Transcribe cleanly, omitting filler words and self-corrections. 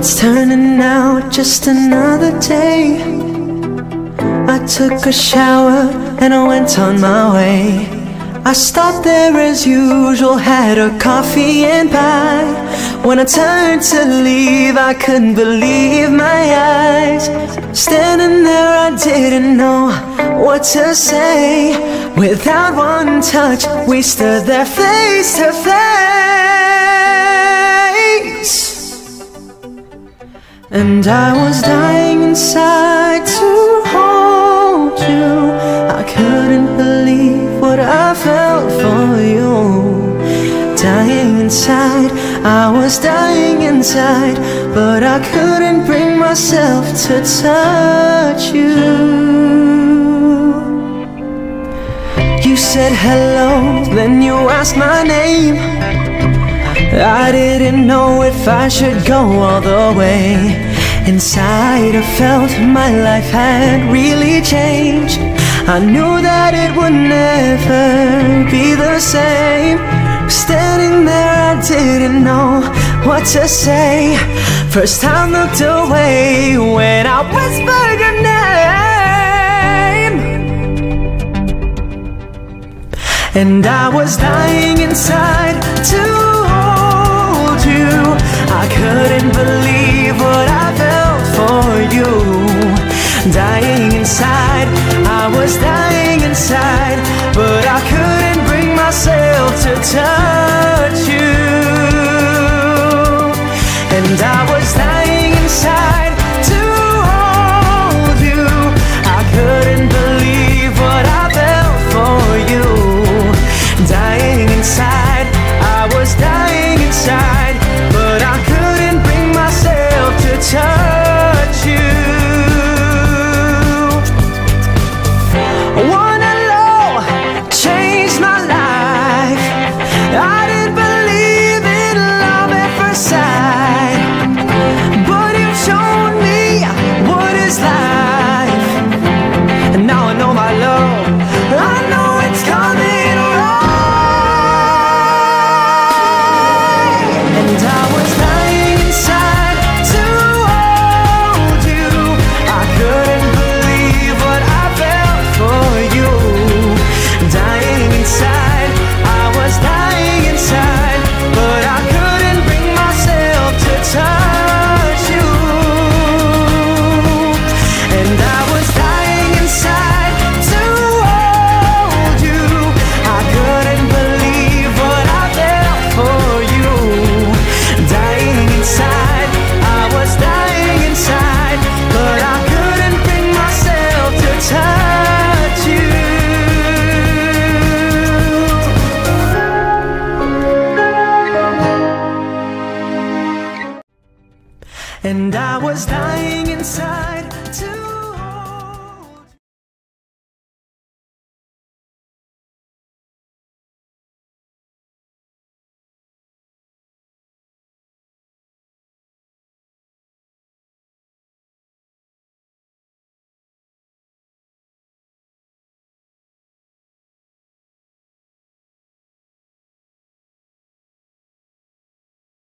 It's turning out just another day. I took a shower and I went on my way. I stopped there as usual, had a coffee and pie. When I turned to leave, I couldn't believe my eyes. Standing there, I didn't know what to say. Without one touch, we stood there face to face. And I was dying inside to hold you. I couldn't believe what I felt for you. Dying inside, I was dying inside, but I couldn't bring myself to touch you. You said hello, then you asked my name. I didn't know if I should go all the way. Inside I felt my life had really changed. I knew that it would never be the same. Standing there, I didn't know what to say. First I looked away when I whispered your name. And I was dying inside to hold you. I couldn't believe what I felt for you. Dying inside, I was dying inside, but I couldn't